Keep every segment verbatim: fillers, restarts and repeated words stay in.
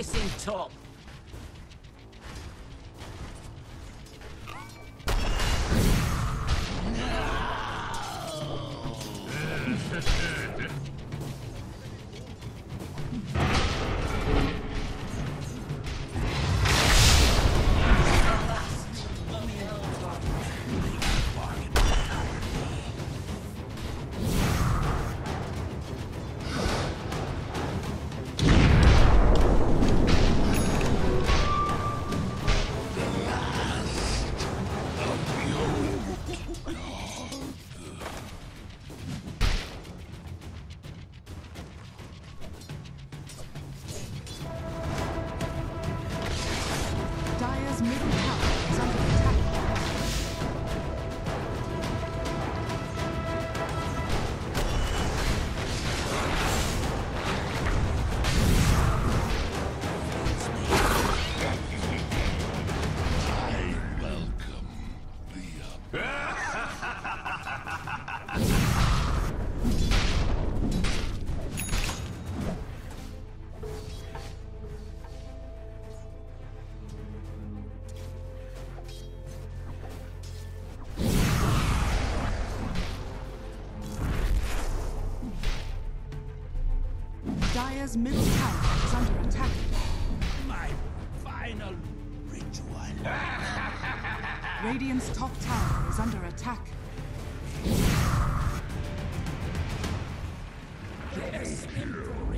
missing top. Dire's middle tower is under attack. My final ritual. Radiant's top tower is under attack. Yes, memory.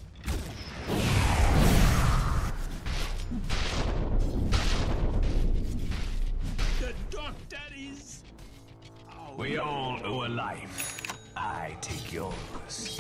The doctor is... Oh, we all owe a life. I take yours.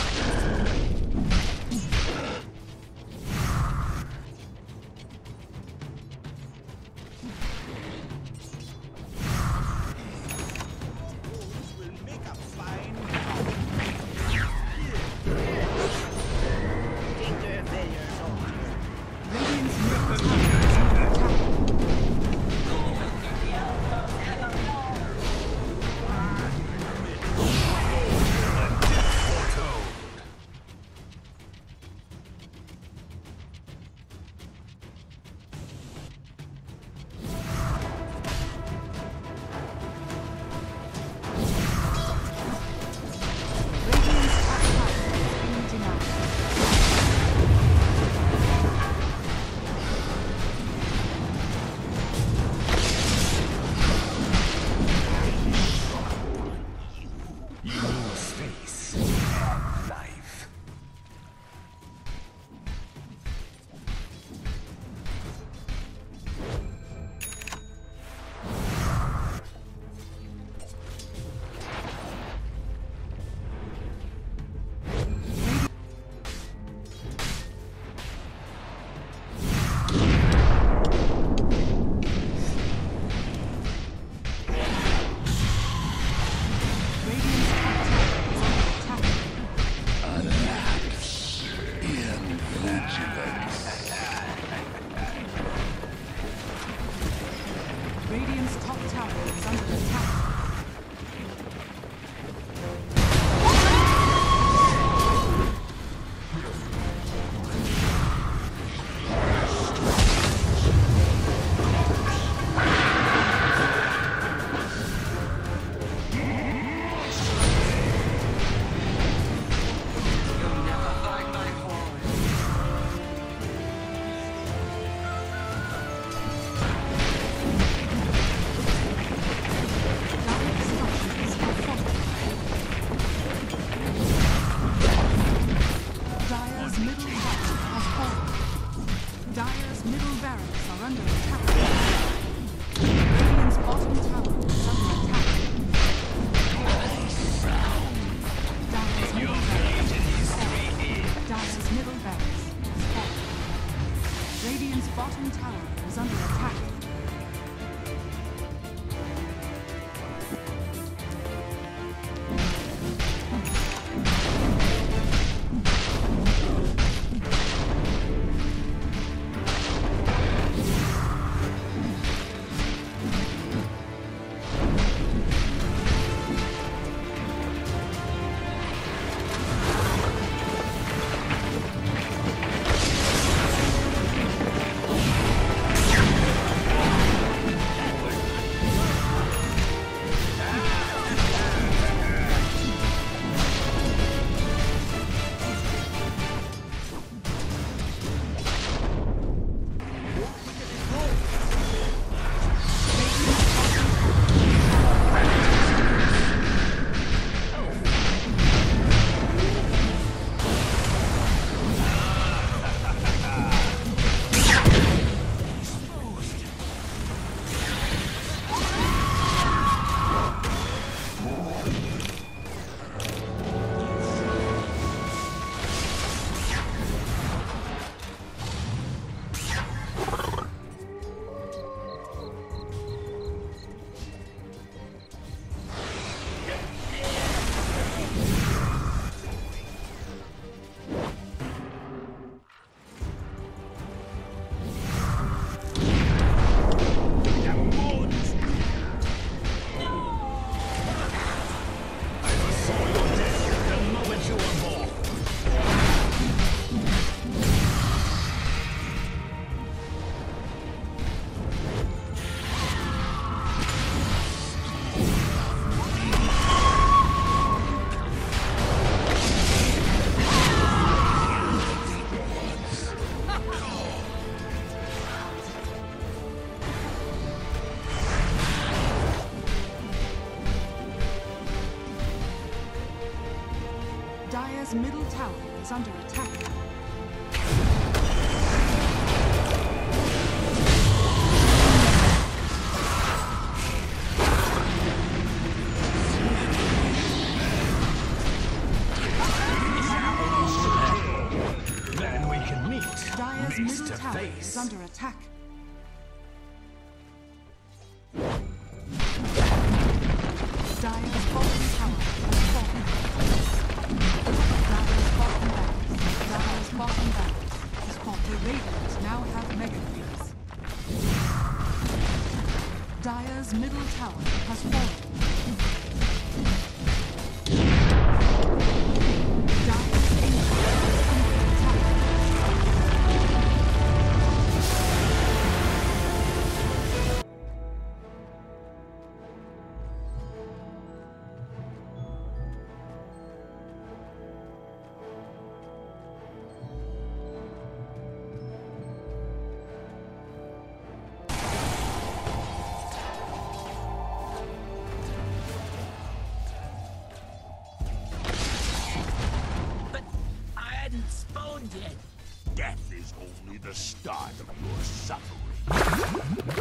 Radiant's top tower is under attack. Dire's middle barracks are under attack. Radiant's bottom tower is under attack. Dire's middle barracks is falling. Dire's middle barracks is falling. Radiant's bottom tower is under attack. is under attack. Then we can meet Dire's face middle to tower face. is under attack. Dire's bottom tower has fallen. Dire's bottom barracks. Dire's bottom barracks has fallen. The Radiant now have mega creeps. Dire's middle tower has fallen. Dire's ancient is under attack. But I hadn't spawned yet. Death is only the start of your suffering.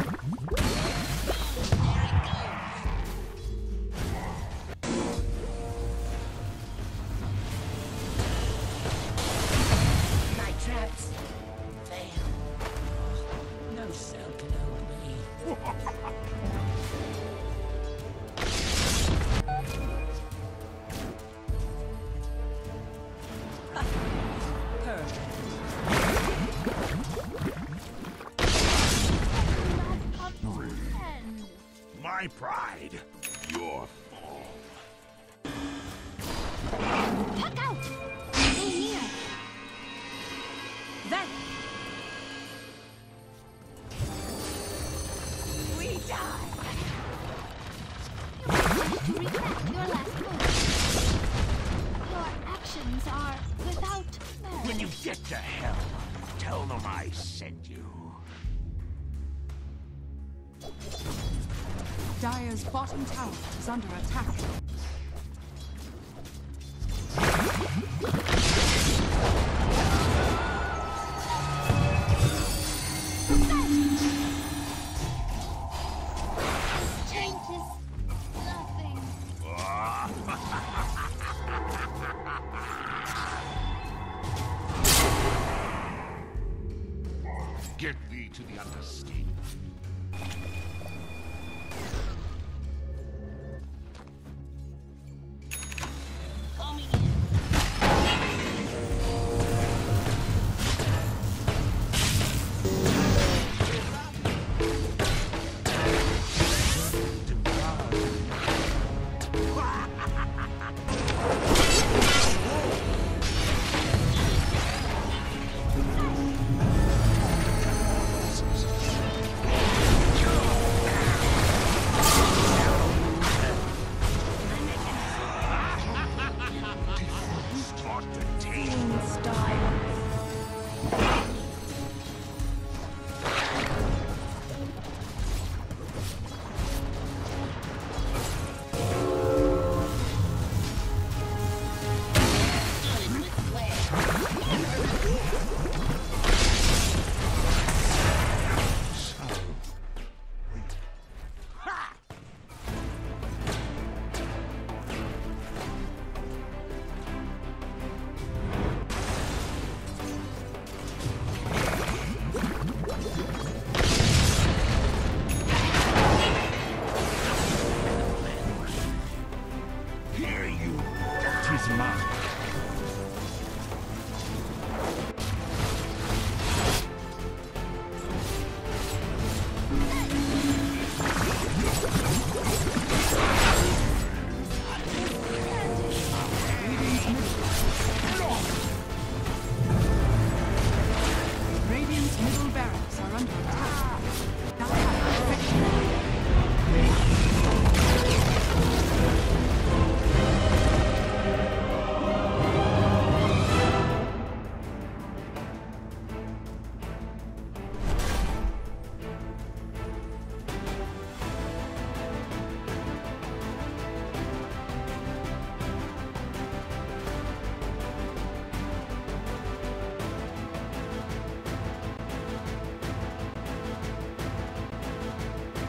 My traps fail. No cell can hold me. My pride, your fall. Duck out! Stay near! Then We die! To retract your last move. Your actions are without merit. When you get to hell, tell them I sent you. Dire's bottom tower is under attack. Strength is nothing. Get thee to the underscape.